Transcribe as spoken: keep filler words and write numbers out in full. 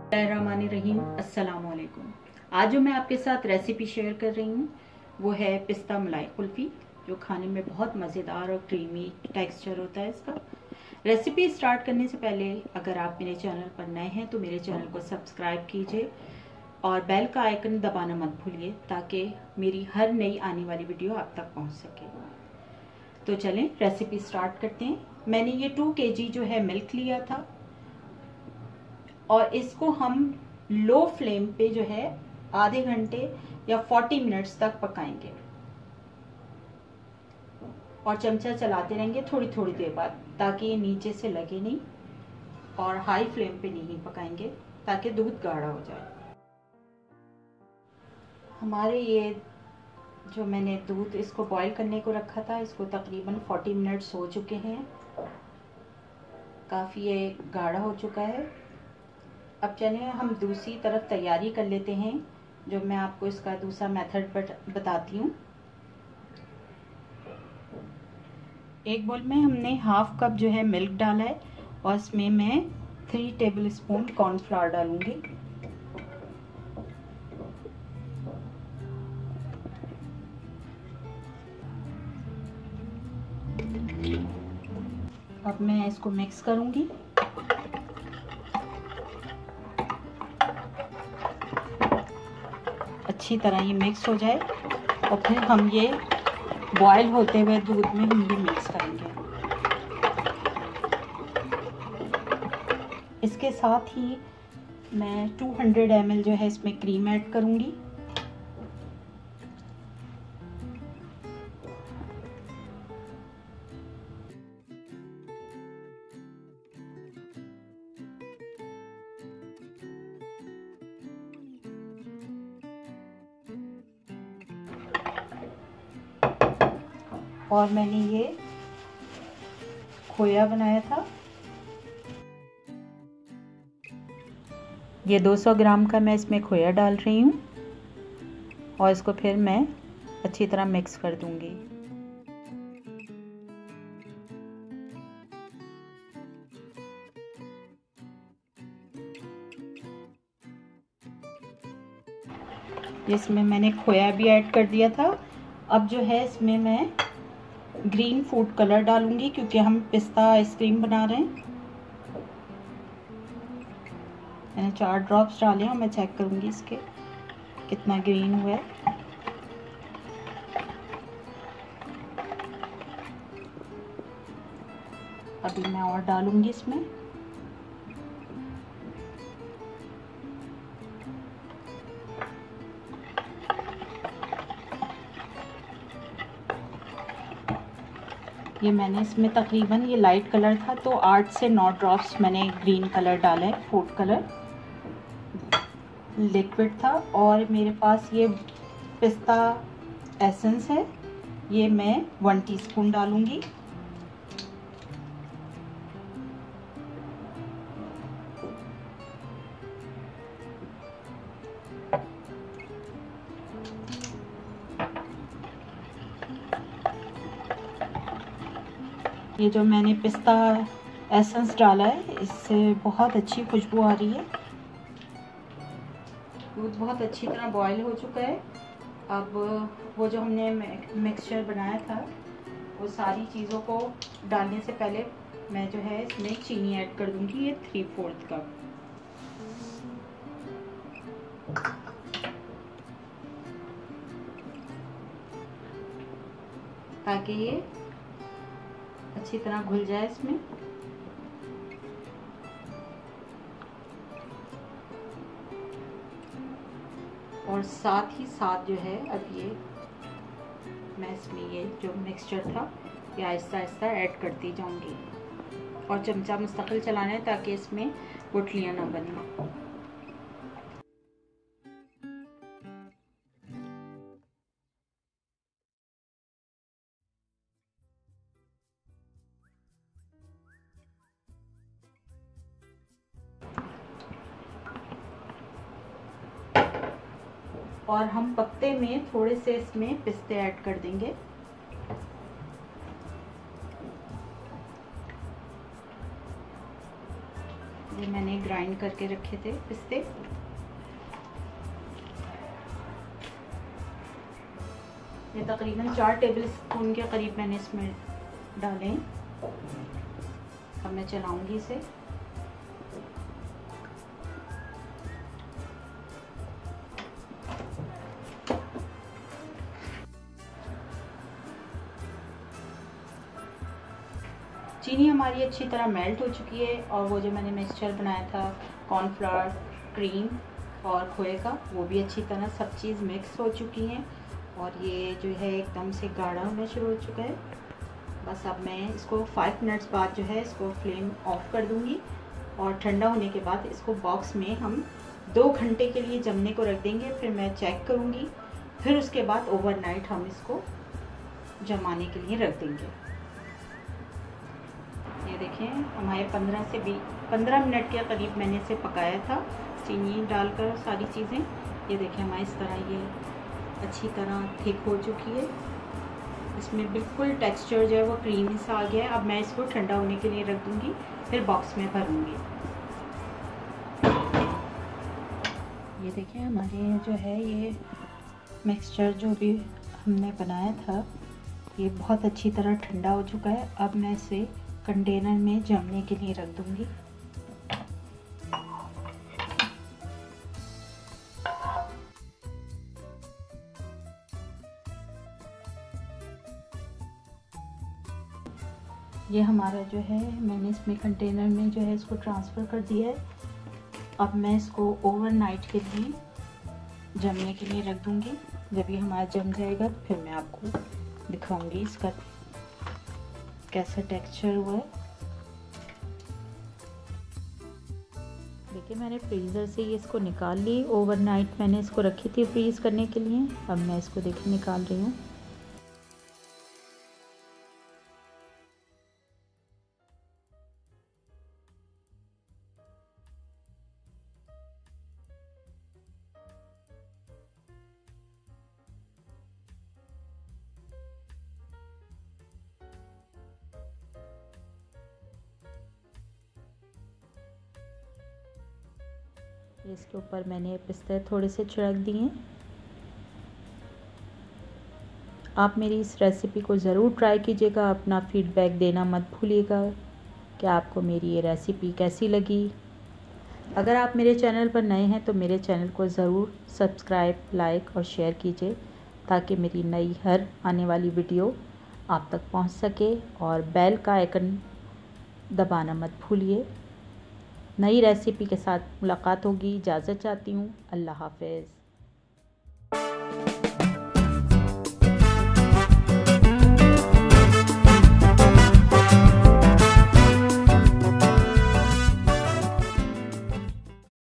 बिस्मिल्लाहिर्रहमानिर्रहीम। अस्सलाम वालेकुम। आज जो मैं आपके साथ रेसिपी शेयर कर रही हूँ वो है पिस्ता मलाई कुल्फ़ी, जो खाने में बहुत मज़ेदार और क्रीमी टेक्सचर होता है इसका। रेसिपी स्टार्ट करने से पहले अगर आप मेरे चैनल पर नए हैं तो मेरे चैनल को सब्सक्राइब कीजिए और बेल का आइकन दबाना मत भूलिए ताकि मेरी हर नई आने वाली वीडियो आप तक पहुँच सके। तो चलें रेसिपी स्टार्ट करते हैं। मैंने ये टू के जी जो है मिल्क लिया था और इसको हम लो फ्लेम पे जो है आधे घंटे या चालीस मिनट्स तक पकाएंगे और चमचा चलाते रहेंगे थोड़ी थोड़ी देर बाद, ताकि ये नीचे से लगे नहीं, और हाई फ्लेम पे नहीं पकाएंगे ताकि दूध गाढ़ा हो जाए। हमारे ये जो मैंने दूध इसको बॉईल करने को रखा था, इसको तकरीबन चालीस मिनट्स हो चुके हैं, काफ़ी ये गाढ़ा हो चुका है। अब चलिए हम दूसरी तरफ तैयारी कर लेते हैं, जो मैं आपको इसका दूसरा मेथड बताती हूँ। एक बोल में हमने हाफ कप जो है मिल्क डाला है और इसमें मैं थ्री टेबल स्पून कॉर्नफ्लावर डालूंगी। अब मैं इसको मिक्स करूंगी। अच्छी तरह ये मिक्स हो जाए और फिर हम ये बॉयल होते हुए दूध में हम भी मिक्स करेंगे। इसके साथ ही मैं दो सौ एम एल जो है इसमें क्रीम ऐड करूंगी। और मैंने ये खोया बनाया था, ये दो सौ ग्राम का मैं इसमें खोया डाल रही हूँ और इसको फिर मैं अच्छी तरह मिक्स कर दूंगी। इसमें मैंने खोया भी ऐड कर दिया था। अब जो है इसमें मैं ग्रीन फूड कलर डालूंगी, क्योंकि हम पिस्ता आइसक्रीम बना रहे हैं। मैंने चार ड्रॉप्स डाले हैं और मैं चेक करूंगी इसके कितना ग्रीन हुआ है। अभी मैं और डालूंगी इसमें। ये मैंने इसमें तकरीबन ये लाइट कलर था तो आठ से नौ ड्रॉप्स मैंने ग्रीन कलर डाला है, फूड कलर लिक्विड था। और मेरे पास ये पिस्ता एसेंस है, ये मैं वन टीस्पून डालूंगी। ये जो मैंने पिस्ता एसेंस डाला है इससे बहुत अच्छी खुशबू आ रही है। दूध बहुत अच्छी तरह बॉईल हो चुका है। अब वो जो हमने मिक्सचर बनाया था वो सारी चीज़ों को डालने से पहले मैं जो है इसमें चीनी ऐड कर दूंगी, ये थ्री फोर्थ कप। ताकि ये अच्छी तरह घुल जाए इसमें। और साथ ही साथ जो है अब ये मैं इसमें ये जो मिक्सचर था ये आहिस्ता आहिस्ता ऐड करती जाऊंगी और चमचा मुस्तकिल चलाना है ताकि इसमें गुठलियां ना बने। और हम पत्ते में थोड़े से इसमें पिस्ते ऐड कर देंगे। ये मैंने ग्राइंड करके रखे थे पिस्ते। ये तकरीबन चार टेबल स्पून के करीब मैंने इसमें डाले हैं। अब मैं चलाऊंगी इसे। चीनी हमारी अच्छी तरह मेल्ट हो चुकी है और वो जो मैंने मिक्सचर बनाया था कॉर्नफ्लावर, क्रीम और खोए का, वो भी अच्छी तरह सब चीज़ मिक्स हो चुकी हैं और ये जो है एकदम से गाढ़ा होना शुरू हो चुका है। बस अब मैं इसको फाइव मिनट्स बाद जो है इसको फ्लेम ऑफ कर दूंगी और ठंडा होने के बाद इसको बॉक्स में हम दो घंटे के लिए जमने को रख देंगे। फिर मैं चेक करूंगी, फिर उसके बाद ओवरनाइट हम इसको जमाने के लिए रख देंगे। ये देखें हमारे पंद्रह से बीस पंद्रह मिनट के करीब मैंने इसे पकाया था चीनी डालकर सारी चीज़ें। ये देखें हमारे इस तरह ये अच्छी तरह थिक हो चुकी है। इसमें बिल्कुल टेक्सचर जो है वो क्रीमी सा आ गया है। अब मैं इसको ठंडा होने के लिए रख दूँगी, फिर बॉक्स में भरूँगी। ये देखें हमारे जो है ये मिक्सचर जो भी हमने बनाया था ये बहुत अच्छी तरह ठंडा हो चुका है। अब मैं इसे कंटेनर में जमने के लिए रख दूँगी। ये हमारा जो है मैंने इसमें कंटेनर में जो है इसको ट्रांसफ़र कर दिया है। अब मैं इसको ओवरनाइट के लिए जमने के लिए रख दूँगी। जब ये हमारा जम जाएगा तो फिर मैं आपको दिखाऊंगी इसका कैसा टेक्सचर हुआ है। देखिए मैंने फ्रीज़र से ये इसको निकाल ली। ओवरनाइट मैंने इसको रखी थी फ्रीज़ करने के लिए। अब मैं इसको देखिए निकाल रही हूँ। इसके ऊपर मैंने पिस्ते थोड़े से छिड़क दिए। आप मेरी इस रेसिपी को ज़रूर ट्राई कीजिएगा। अपना फीडबैक देना मत भूलिएगा कि आपको मेरी ये रेसिपी कैसी लगी। अगर आप मेरे चैनल पर नए हैं तो मेरे चैनल को ज़रूर सब्सक्राइब, लाइक और शेयर कीजिए ताकि मेरी नई हर आने वाली वीडियो आप तक पहुंच सके। और बेल का आइकन दबाना मत भूलिए। नई रेसिपी के साथ मुलाकात होगी। इजाज़त चाहती हूँ। अल्लाह हाफ़िज़।